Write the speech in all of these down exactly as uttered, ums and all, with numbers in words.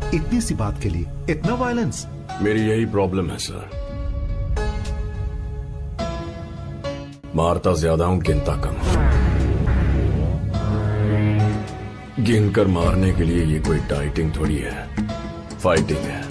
इतनी सी बात के लिए इतना वायलेंस? मेरी यही प्रॉब्लम है सर, मारता ज्यादा हूं, गिनता कम। गिनकर मारने के लिए ये कोई डाइटिंग थोड़ी है, फाइटिंग है।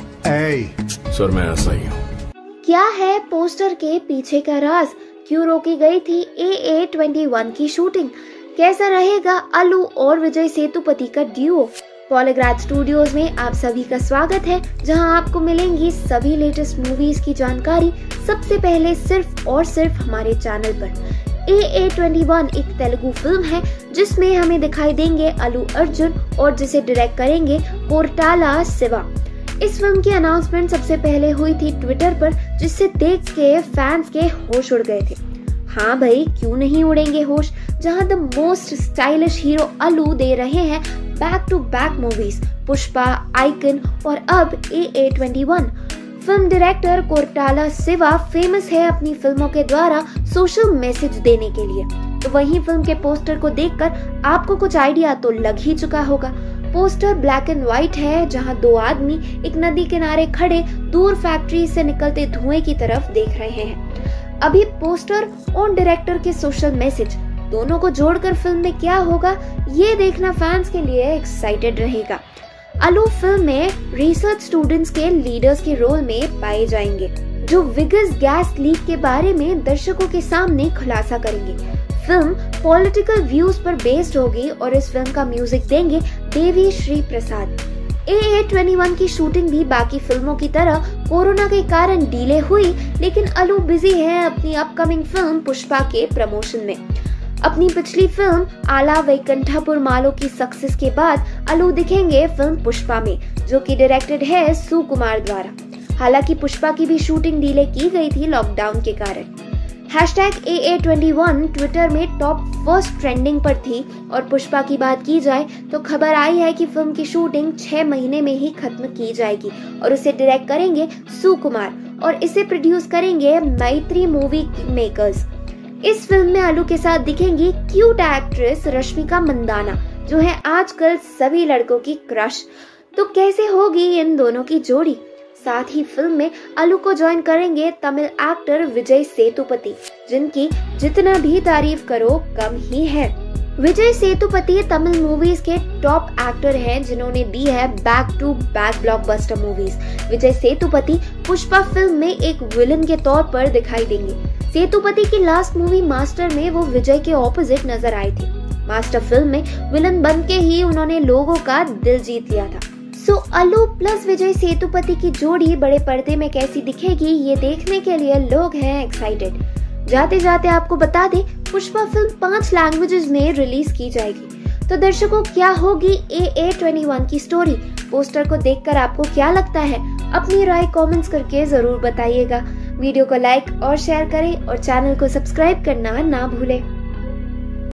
ए! सर मैं ऐसा ही हूँ। क्या है पोस्टर के पीछे का राज? क्यों रोकी गई थी ए ए ट्वेंटी वन की शूटिंग? कैसा रहेगा अलू और विजय सेतुपति का ड्यूओ? पॉलीग्राफ स्टूडियोज में आप सभी का स्वागत है, जहां आपको मिलेंगी सभी लेटेस्ट मूवीज की जानकारी सबसे पहले सिर्फ और सिर्फ हमारे चैनल पर। ए ए ट्वेंटी वन एक तेलुगु फिल्म है जिसमें हमें दिखाई देंगे अलू अर्जुन और जिसे डायरेक्ट करेंगे कोरटाला शिवा। इस फिल्म की अनाउंसमेंट सबसे पहले हुई थी ट्विटर पर, जिससे देख के फैंस के होश उड़ गए थे। हाँ भाई, क्यों नहीं उड़ेंगे होश, जहां द मोस्ट स्टाइलिश हीरो अलू दे रहे हैं back to back movies Pushpa, Icon और अब A A twenty one. Film director Koratala Siva famous है अपनी फिल्मों के द्वारा सोशल मैसेज देने के लिए, तो वहीं फिल्म के पोस्टर को देखकर आपको कुछ आइडिया तो लग ही चुका होगा। पोस्टर ब्लैक एंड व्हाइट है, जहां दो आदमी एक नदी किनारे खड़े दूर फैक्ट्री से निकलते धुएं की तरफ देख रहे हैं। अभी पोस्टर और डायरेक्टर के सोशल मैसेज दोनों को जोड़कर फिल्म में क्या होगा, ये देखना फैंस के लिए एक्साइटेड रहेगा। अलू फिल्म में रिसर्च स्टूडेंट्स के लीडर्स के रोल में पाए जाएंगे, जो विगस गैस लीक के बारे में दर्शकों के सामने खुलासा करेंगे। फिल्म पॉलिटिकल व्यूज पर बेस्ड होगी और इस फिल्म का म्यूजिक देंगे Devi Sri Prasad. A A twenty one की शूटिंग भी बाकी फिल्मों की तरह कोरोना के कारण डिले हुई, लेकिन अलू बिजी है अपनी अपकमिंग फिल्म पुष्पा के प्रमोशन में। अपनी पिछली फिल्म आला वैकुंठपुर मालो की सक्सेस के बाद अलू दिखेंगे फिल्म पुष्पा में, जो कि डायरेक्टेड है सुकुमार द्वारा। हालांकि पुष्पा की भी शूटिंग डिले की गई थी लॉकडाउन के कारण। Hashtag A A twenty one Twitter में टॉप फर्स्ट ट्रेंडिंग पर थी, और पुष्पा की बात की जाए तो खबर आई है कि फिल्म की शूटिंग छह महीने में ही खत्म की जाएगी और उसे डायरेक्ट करेंगे सुकुमार और इसे प्रोड्यूस करेंगे मैत्री मूवी मेकर्स। इस फिल्म में अलू के साथ दिखेंगी क्यूट एक्ट्रेस रश्मिका मंदाना, जो है आजकल सभी लड़कों की क्रश। तो कैसे होगी इन दोनों की जोड़ी? साथ ही फिल्म में अलू को ज्वाइन करेंगे तमिल एक्टर विजय सेतुपति, जिनकी जितना भी तारीफ करो कम ही है। विजय सेतुपति तमिल मूवीज के टॉप एक्टर हैं, जिन्होंने दी है back to back blockbuster movies. Vijay Sethupathi Pushpa film में एक विलन के तौर पर दिखाई देंगे। सेतुपति की लास्ट मूवी मास्टर में वो विजय के ऑपोजिट नजर आए थे। मास्टर फिल्म में विलन बन के ही उन्होंने लोगों का दिल जीत लिया था। सो अलू प्लस विजय सेतुपति की जोड़ी बड़े पर्दे में कैसी दिखेगी, ये देखने के लिए लोग हैं एक्साइटेड। जाते जाते आपको बता दें, पुष्पा फिल्म पांच लैंग्वेजेस में रिलीज की जाएगी। तो दर्शकों, क्या होगी ए ए ट्वेंटी वन की स्टोरी? पोस्टर को देखकर आपको क्या लगता है? अपनी राय कमेंट्स करके जरूर बताइएगा। वीडियो को लाइक और शेयर करें और चैनल को सब्सक्राइब करना ना भूलें।